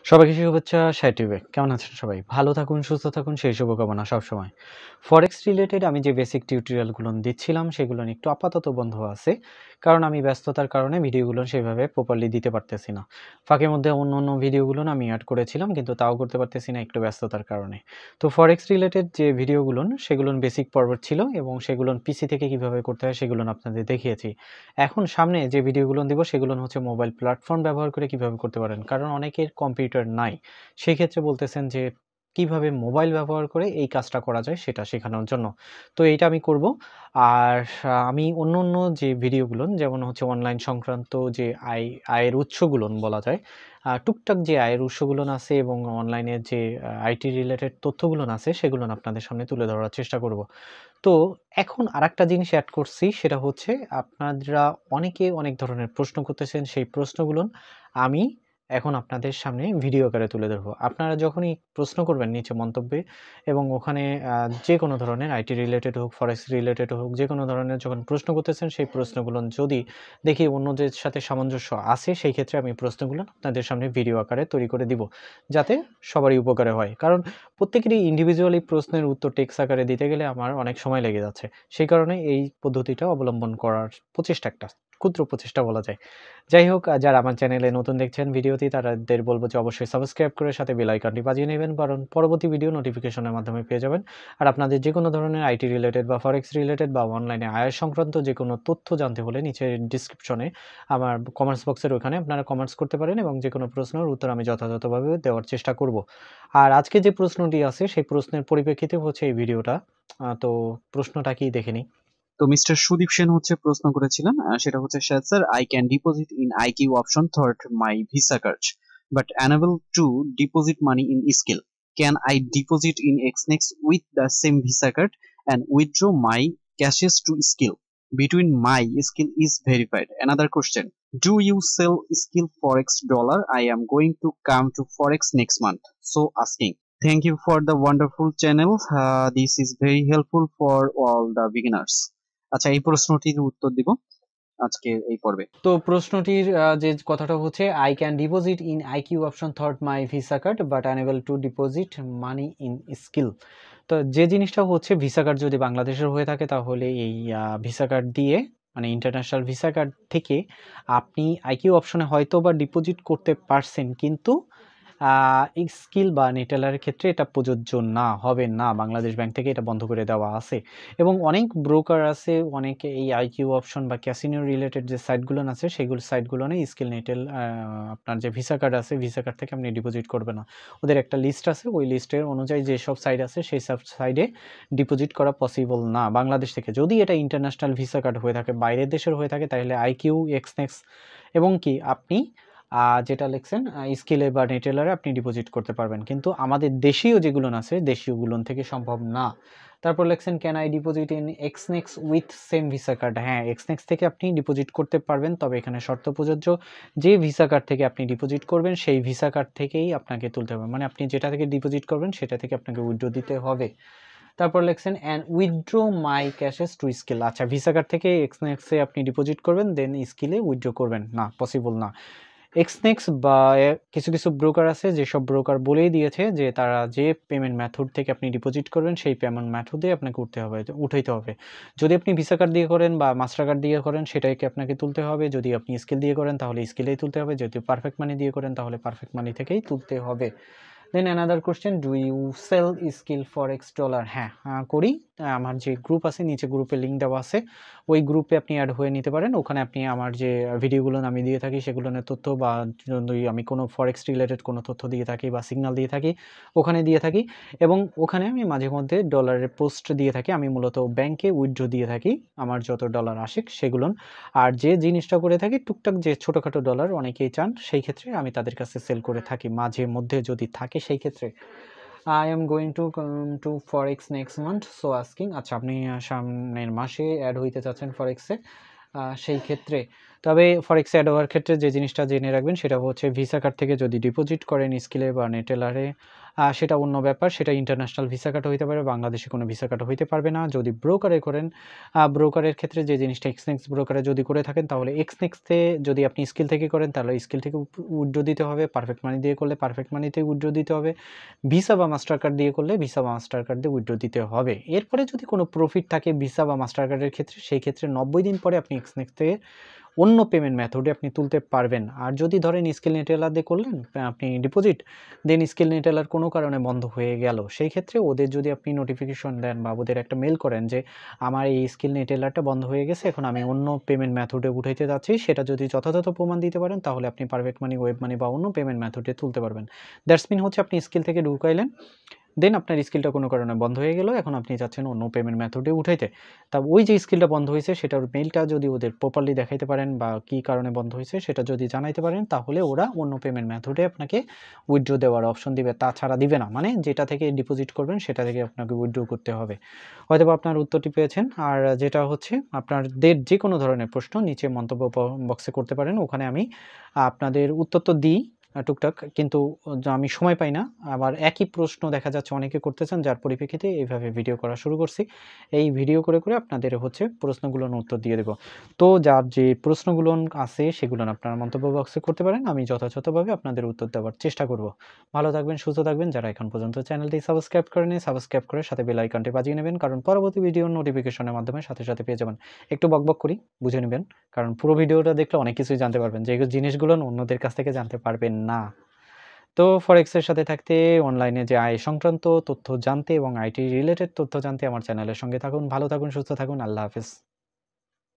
সবাইকে শুভেচ্ছা SahedTube। কেমন আছেন সবাই? ভালো থাকুন, সুস্থ থাকুন সেই শুভকামনা সবসময়। ফরেক্স রিলেটেড আমি যে বেসিক টিউটোরিয়ালগুলো দিচ্ছিলাম সেগুলো একটু আপাতত বন্ধ আছে। কারণ আমি ব্যস্ততার কারণে ভিডিওগুলো সেভাবে প্রপারলি দিতে পারতেছি না। ফাঁকের মধ্যে অন্য ভিডিওগুলো আমি অ্যাড করেছিলাম কিন্তু তাও করতে পারতেছি না একটু ব্যস্ততার কারণে। তো ফরেক্স রিলেটেড যে ভিডিওগুলো সেগুলো বেসিক পর্বের ছিল এবং সেগুলো পিসি থেকে কিভাবে করতে হয় সেগুলো আপনাদের দেখিয়েছি। এখন সামনে যে ভিডিওগুলো দিব সেগুলো হচ্ছে মোবাইল প্ল্যাটফর্ম ব্যবহার করে কিভাবে করতে পারেন। কারণ অনেকের কম্পিউটার নাই। সেই ক্ষেত্রে বলতেছেন যে কিভাবে মোবাইল ব্যবহার করে এই কাজটা করা যায় সেটা শেখানোর জন্য। তো এইটা আমি করব। আর আমি অন্য যে ভিডিওগুলো যেমন হচ্ছে অনলাইন সংক্রান্ত যে আয়ের উৎসগুলো বলা যায়। টুকটাক যে আয়ের উৎসগুলো আছে এবং অনলাইনের যে আইটি রিলেটেড তথ্যগুলো আছে সেগুলো আপনাদের সামনে তুলে ধরার চেষ্টা করব। তো এখন আরেকটা জিনিস এড করছি সেটা হচ্ছে আপনারা অনেকে অনেক ধরনের প্রশ্ন করতেছেন। সেই প্রশ্নগুলো আমি এখন আপনাদের সামনে ভিডিও আকারে তুলে ধরবো। আপনারা যখনই প্রশ্ন করবেন নিচে মন্তব্যে এবং ওখানে যেকোনো ধরনের আইটি রিলেটেড হোক, ফরেক্স রিলেটেড হোক, যেকোনো ধরনের যখন প্রশ্ন করতেছেন সেই প্রশ্নগুলো যদি দেখি অন্যদের সাথে সামঞ্জস্য আছে সেই ক্ষেত্রে আমি প্রশ্নগুলো আপনাদের সামনে ভিডিও আকারে তৈরি করে দিব। যাতে সবারই উপকারে হয়। কারণ প্রত্যেকেরই ইন্ডিভিজুয়ালি প্রশ্নের উত্তর টেক্সট আকারে দিতে গেলে আমার অনেক সময় লেগে যাচ্ছে। সেই কারণে এই পদ্ধতিটা অবলম্বন করার প্রচেষ্টা একটা ক্ষুদ্র প্রচেষ্টা বলা যায়। যাই হোক, যারা আমার চ্যানেলে নতুন দেখছেন ভিডিওটি তাদের বলব যে অবশ্যই সাবস্ক্রাইব করে সাথে বেল আইকনটি বাজিয়ে নেবেন, কারণ পরবর্তী ভিডিও নোটিফিকেশনের মাধ্যমে পেয়ে যাবেন। আর আপনাদের যেকোনো ধরনের আইটি রিলেটেড বা ফরেক্স রিলেটেড বা অনলাইনে আয় সংক্রান্ত যেকোনো তথ্য জানতে হলে নিচে ডিসক্রিপশনে আমার কমেন্টস বক্সের ওখানে আপনারা কমেন্টস করতে পারেন এবং যেকোনো প্রশ্নের উত্তর আমি যথাযথভাবে দেওয়ার চেষ্টা করব। আর আজকে যে প্রশ্নটি আছে সেই প্রশ্নের পরিপ্রেক্ষিতে হচ্ছে এই ভিডিওটা। তো প্রশ্নটা কি দেখে নিই। তো মিস্টার সুদীপ সেন হচ্ছে প্রশ্ন করেছিলেন, সেটা হচ্ছে sir I can deposit in IQ option thought my Visa card but unable to deposit money in Skill, can I deposit in Exness with the same Visa card and withdraw my cashes to skill between my skill is verified? Another question, do you sell skill forex dollar? I am going to come to forex next month, so asking. Thank you for the wonderful channel. This is very helpful for all the beginners. আচ্ছা, এই প্রশ্নটির উত্তর দিব আজকে এই পর্বে। তো প্রশ্নটির যে কথাটা হচ্ছে I can deposit in IQ option thought my Visa card but unable to deposit money in Skill. তো যে জিনিসটা হচ্ছে ভিসা কার্ড যদি বাংলাদেশের হয়ে থাকে তাহলে এই ভিসা কার্ড দিয়ে মানে ইন্টারন্যাশনাল ভিসা কার্ড থেকে আপনি আইকিউ অপশনে হয়তো বা ডিপোজিট করতে পারছেন, কিন্তু স্কিল বা নেটেলারের ক্ষেত্রে এটা প্রযোজ্য না, হবে না। বাংলাদেশ ব্যাংক থেকে এটা বন্ধ করে দেওয়া আছে এবং অনেক ব্রোকার আছে, অনেকে এই আইকিউ অপশন বা ক্যাসিনো রিলেটেড যে সাইটগুলো আছে সেগুলো সাইটগুলো স্কিল নেটেল আপনার যে ভিসা কার্ড আছে ভিসা কার্ড থেকে আপনি ডিপোজিট করবে না। ওদের একটা লিস্ট আছে, ওই লিস্টের অনুযায়ী যেসব সাইট আছে সেই সব সাইডে ডিপোজিট করা পসিবল না বাংলাদেশ থেকে। যদি এটা ইন্টারন্যাশনাল ভিসা কার্ড হয়ে থাকে, বাইরের দেশের হয়ে থাকে, তাহলে আইকিউ, এক্সনেক্স এবং কি আপনি যেটা লিখছেন স্কিলে বা নেটেলারে আপনি ডিপোজিট করতে পারবেন, কিন্তু আমাদের দেশীয় যেগুলো আছে দেশীয়গুলোন থেকে সম্ভব না। তারপর লিখছেন can I deposit in Exness with same Visa card? হ্যাঁ, এক্সনেক্স থেকে আপনি ডিপোজিট করতে পারবেন, তবে এখানে শর্ত প্রযোজ্য। যে ভিসা কার্ড থেকে আপনি ডিপোজিট করবেন সেই ভিসা কার্ড থেকেই আপনাকে তুলতে হবে, মানে আপনি যেটা থেকে ডিপোজিট করবেন সেটা থেকে আপনাকে উইথড্র দিতে হবে। তারপর লিখছেন and withdraw my cashes to Skill. আচ্ছা, ভিসা কার্ড থেকে এক্সনেক্সে আপনি ডিপোজিট করবেন দেন স্কিলে উইথড্র করবেন না, পসিবল না। এক্সনেক্স বা কিছু ব্রোকার আছে যেসব ব্রোকার বলেই দিয়েছে যে তারা যে পেমেন্ট মেথড থেকে আপনি ডিপোজিট করবেন সেই পেমেন্ট মেথডে আপনাকে উঠাইতে হবে। যদি আপনি ভিসা কার্ড দিয়ে করেন বা মাস্টার কার্ড দিয়ে করেন সেটাকে আপনাকে তুলতে হবে। যদি আপনি স্কিল দিয়ে করেন তাহলে স্কিলেই তুলতে হবে। যদি পারফেক্ট মানি দিয়ে করেন তাহলে পারফেক্ট মানি থেকেই তুলতে হবে। Then another question, do you sell Skill forex dollar? হ্যাঁ, করি। আমার যে গ্রুপ আছে নিচে গ্রুপে লিঙ্ক দেওয়া আছে, ওই গ্রুপে আপনি অ্যাড হয়ে নিতে পারেন। ওখানে আপনি আমার যে ভিডিওগুলো আমি দিয়ে থাকি সেগুলোর তথ্য বা যদি আমি কোনো ফরেক্স রিলেটেড কোনো তথ্য দিয়ে থাকি বা সিগন্যাল দিয়ে থাকি ওখানে দিয়ে থাকি এবং ওখানে আমি মাঝে মধ্যে ডলারের পোস্ট দিয়ে থাকি। আমি মূলত ব্যাংকে উইথড্র দিয়ে থাকি আমার যত ডলার আসে সেগুলো। আর যে জিনিসটা করে থাকি টুকটাক যে ছোটোখাটো ডলার অনেকেই চান, সেই ক্ষেত্রে আমি তাদের কাছে সেল করে থাকি মাঝে মধ্যে যদি থাকে সেই ক্ষেত্রে। I am going to come to Forex next month, so asking. আচ্ছা, আপনি সামনের মাসে অ্যাড হইতে চাচ্ছেন ফরেক্সে সেই ক্ষেত্রে। তবে ফরেক্স অ্যাড হওয়ার ক্ষেত্রে যে জিনিসটা জেনে রাখবেন সেটা হচ্ছে ভিসা কার্ড থেকে যদি ডিপোজিট করেন স্কিলে বা নেটেলারে, সেটা অন্য ব্যাপার, সেটা ইন্টারন্যাশনাল ভিসা কার্ড হইতে পারে, বাংলাদেশে কোনো ভিসা কার্ড হইতে পারবে না। যদি ব্রোকারে করেন, ব্রোকারের ক্ষেত্রে যে জিনিসটা এক্সনেক্স ব্রোকারে যদি করে থাকেন তাহলে এক্সনেক্সতে যদি আপনি স্কিল থেকে করেন তাহলে স্কিল থেকে উইথড্র দিতে হবে, পারফেক্ট মানি দিয়ে করলে পারফেক্ট মানিতে উইথড্র দিতে হবে, ভিসা বা মাস্টার কার্ড দিয়ে করলে ভিসা বা মাস্টার কার্ড দিয়ে উইথড্র দিতে হবে। এরপরে যদি কোনো প্রফিট থাকে ভিসা বা মাস্টার কার্ডের ক্ষেত্রে, সেই ক্ষেত্রে 90 দিন পরে আপনি এক্সনেক্স থেকে অন্য পেমেন্ট মেথডে আপনি তুলতে পারবেন। আর যদি ধরেন স্কিল নেটেলার দিয়ে করলেন আপনি ডিপোজিট, দেন স্কিল নেটেলার কোনো কারণে বন্ধ হয়ে গেল, সেই ক্ষেত্রে ওদের যদি আপনি নোটিফিকেশন দেন বা ওদের একটা মেল করেন যে আমার এই স্কিল নেটেলারটা বন্ধ হয়ে গেছে, এখন আমি অন্য পেমেন্ট মেথডে উঠাইতে যাচ্ছি, সেটা যদি যথাযথ প্রমাণ দিতে পারেন তাহলে আপনি পারফেক্ট মানি, ওয়েব মানি বা অন্য পেমেন্ট মেথডে তুলতে পারবেন। দ্যাটস মিন হচ্ছে আপনি স্কিল থেকে ঢুকাইলেন, দেন আপনার স্কিলটা কোনো কারণে বন্ধ হয়ে গেল, এখন আপনি চাচ্ছেন অন্য পেমেন্ট মেথডে উঠাইতে। তা ওই যে স্কিলটা বন্ধ হয়েছে সেটার মেইলটা যদি ওদের প্রপারলি দেখাইতে পারেন বা কী কারণে বন্ধ হয়েছে সেটা যদি জানাইতে পারেন তাহলে ওরা অন্য পেমেন্ট মেথডে আপনাকে উইথড্র দেওয়ার অপশন দিবে, তাছাড়া দিবে না। মানে যেটা থেকে ডিপোজিট করবেন সেটা থেকে আপনাকে উইথড্র করতে হবে। হয়তো আপনার উত্তরটি পেয়েছেন। আর যেটা হচ্ছে আপনাদের যে কোনো ধরনের প্রশ্ন নিচে মন্তব্য বক্সে করতে পারেন, ওখানে আমি আপনাদের উত্তর তো দিই টুকটাক, কিন্তু আমি সময় পাই না। আবার একই প্রশ্ন দেখা যাচ্ছে অনেকে করতেছেন, যার পরিপ্রেক্ষিতে এইভাবে ভিডিও করা শুরু করছি। এই ভিডিও করে করে আপনাদের হচ্ছে প্রশ্নগুলোর উত্তর দিয়ে দেব। তো যার যে প্রশ্নগুলো আছে সেগুলো আপনারা মন্তব্য বক্সে করতে পারেন, আমি যথাযথভাবে আপনাদের উত্তর দেওয়ার চেষ্টা করব। ভালো থাকবেন, সুস্থ থাকবেন। যারা এখন পর্যন্ত চ্যানেলটি সাবস্ক্রাইব করেনি সাবস্ক্রাইব করে সাথে বেল আইকনটি বাজিয়ে নেবেন, কারণ পরবর্তী ভিডিওর নোটিফিকেশনের মাধ্যমে সাথে সাথে পেয়ে যাবেন। একটু বকবক করি, বুঝে নেবেন, কারণ পুরো ভিডিওটা দেখলে অনেক কিছুই জানতে পারবেন, যে জিনিসগুলো অন্যদের কাছ থেকে জানতে পারবেন না। তো ফরেক্সের সাথে থাকতে, অনলাইনে যে আয় সংক্রান্ত তথ্য জানতে এবং আইটি রিলেটেড তথ্য জানতে আমার চ্যানেলের সঙ্গে থাকুন। ভালো থাকুন, সুস্থ থাকুন। আল্লাহ হাফেজ।